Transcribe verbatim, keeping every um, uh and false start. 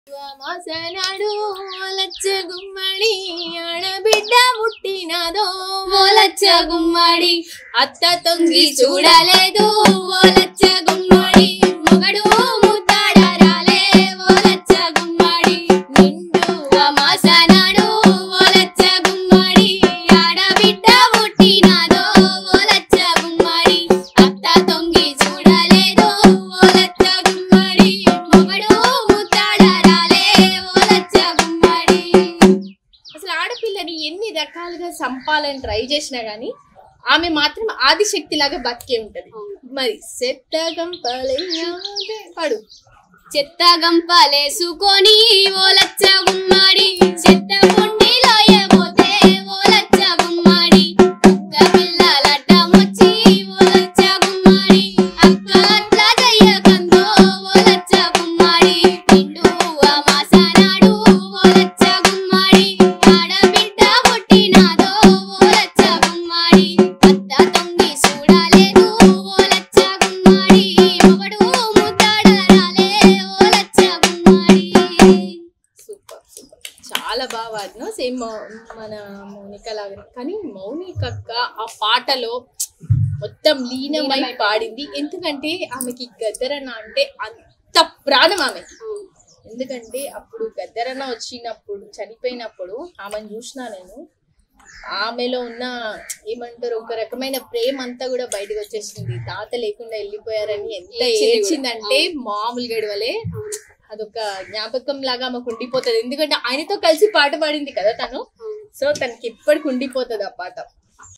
మాసనాడు ఓలచ్చ గుమ్మడి ఆడబిడ్డ పుట్టినదో ఓలచ్చ గుమ్మడి అత్త తొంగి చూడలేదు ఓలచ్చ గుమ్మడి మొగడు ముద్దాడరాలే ఓలచ్చ గుమ్మడి నిండుగా మాసనాడు ఓలచ్చ గుమ్మడి ఆడబిడ్డ పుట్టినదో ఓలచ్చ గుమ్మడి అత్త తొంగి చూడలేదు ఓలచ్చ గుమ్మడి మొగడు ఎన్ని రకాలుగా సంపాలని ట్రై చేసినా గానీ ఆమె మాత్రం ఆదిశక్తి లాగా బతికే ఉంటది. మరి చెత్త గంపలే పడు చెత్త గంపలేసుకొని ఓలచ్చ గుమ్మడి చెత్త పొండిలో ఏమోతే ఓలచ్చ గుమ్మడి అక్క పిల్లలడ్డమొచ్చి ఓలచ్చ గుమ్మడి అక్క అట్లా చెయ్యకందో ఓలచ్చ గుమ్మడి నిండు మాసనాడు ఓలచ్చ గుమ్మడి ఆడబిడ్డ పుట్టినదో ఓలచ్చ గుమ్మడి అత్త తొంగి చూడలేదు ఓలచ్చ గుమ్మడి మొగడు ముద్దాడరాలే ఓలచ్చ గుమ్మడి. సూపర్ సూపర్ చాలా బాగా వాడినా సేమ్ మన మౌనిక లాగా. కానీ మౌనిక అక్క ఆ పాటలో మొత్తం లీనమై పాడింది. ఎందుకంటే ఆమెకి గద్దరన్న అంటే అంత ప్రాణం ఆమె. ఎందుకంటే అప్పుడు గద్దరన్న వచ్చినప్పుడు చనిపోయినప్పుడు ఆమెను చూసినా నేను, ఆమెలో ఉన్న ఏమంటారు ఒక రకమైన ప్రేమ అంతా కూడా బయటకు వచ్చేసింది. తాత లేకుండా వెళ్ళిపోయారని ఎంత ఏడ్చిందంటే మామూలు గడవలే. అదొక జ్ఞాపకం లాగా ఆమెకు ఉండిపోతుంది. ఎందుకంటే ఆయనతో కలిసి పాట పాడింది కదా తను. సో తనకి ఎప్పటికి ఉండిపోతుంది ఆ పాట.